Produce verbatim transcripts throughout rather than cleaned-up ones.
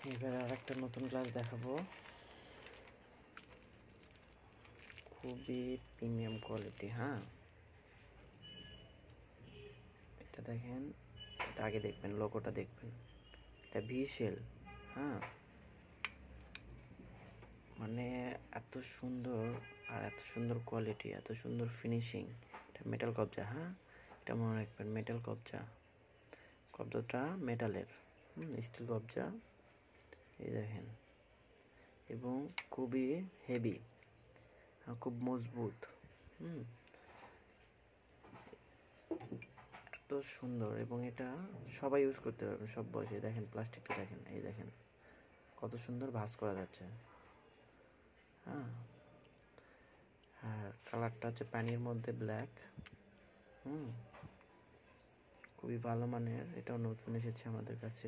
এবার আর একটা নতুন গ্লাস দেখাবো, খুবই প্রিমিয়াম কোয়ালিটি। হ্যাঁ, এটা দেখেন, এটা আগে দেখবেন, লোগোটা দেখবেন, এটা ভিশেল। হ্যাঁ, মানে এত সুন্দর, আর এত সুন্দর কোয়ালিটি, এত সুন্দর ফিনিশিং। এটা মেটাল কবজা। হ্যাঁ, এটা মনে রাখবেন, মেটাল কবজা। কবজাটা মেটালের, স্টিল কবজা। এই দেখেন, এবং খুবই হেভি, খুব মজবুত। হুম এত সুন্দর, এবং এটা সবাই ইউজ করতে পারবেন, সব বয়সে। দেখেন প্লাস্টিকটা দেখেন, এই দেখেন কত সুন্দর ভাঁজ করা যাচ্ছে। হ্যাঁ, আর কালারটা হচ্ছে পানির মধ্যে ব্ল্যাক। হুম খুবই ভালো মানের, এটাও নতুন এসেছে আমাদের কাছে।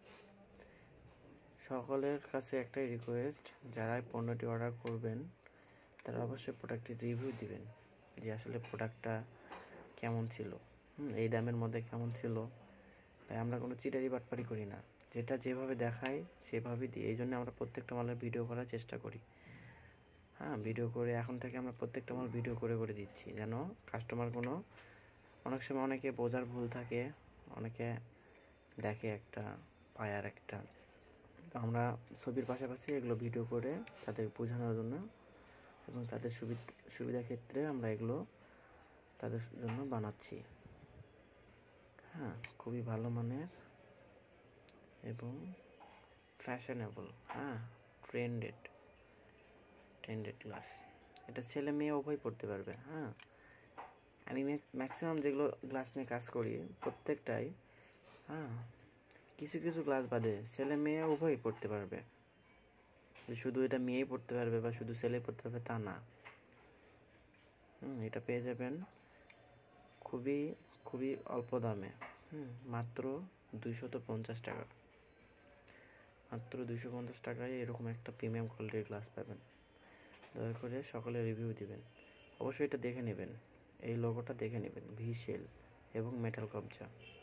সকলের কাছে একটাই রিকোয়েস্ট, যারা পণ্যটি অর্ডার করবেন তারা অবশ্যই প্রোডাক্টটির রিভিউ দিবেন, যে আসলে প্রোডাক্টটা কেমন ছিল, হুম এই দামের মধ্যে কেমন ছিল। তাই আমরা কোনো চিটারি বাটপারি করি না, যেটা যেভাবে দেখাই সেভাবেই দিই। এই জন্য আমরা প্রত্যেকটা মালের ভিডিও করার চেষ্টা করি। হ্যাঁ, ভিডিও করে এখন থেকে আমরা প্রত্যেকটা মাল ভিডিও করে করে দিচ্ছি, যেন কাস্টমার কোনো, অনেক সময় অনেকে বোঝার ভুল থাকে, অনেকে দেখে একটা পায় আর একটা। তো আমরা ছবির পাশাপাশি এগুলো ভিডিও করে তাদের বোঝানোর জন্য এবং তাদের সুবিধা সুবিধা ক্ষেত্রে আমরা এগুলো তাদের জন্য বানাচ্ছি। হ্যাঁ, খুবই ভালো মানের এবং ফ্যাশনেবল। হ্যাঁ, ট্রেন্ডেড ট্রেন্ডেড গ্লাস। এটা ছেলে মেয়ে উভয় পড়তে পারবে। হ্যাঁ, আমি ম্যাক্সিমাম যেগুলো গ্লাস নিয়ে কাজ করি প্রত্যেকটাই, হ্যাঁ কিছু কিছু গ্লাস বাদে ছেলে মেয়ে উভয়ই পড়তে পারবে। শুধু এটা মেয়েই পড়তে পারবে বা শুধু ছেলেই পড়তে পারবে তা না। হুম এটা পেয়ে যাবেন খুবই খুবই অল্প দামে। হুম মাত্র দুইশত পঞ্চাশ টাকা। মাত্র দুইশো পঞ্চাশ টাকায় এরকম একটা প্রিমিয়াম কোয়ালিটির গ্লাস পাবেন। দয়া করে সকলে রিভিউ দিবেন, অবশ্যই এটা দেখে নেবেন, এই লোগোটা দেখে নেবেন, ভিশেল এবং মেটাল কবজা।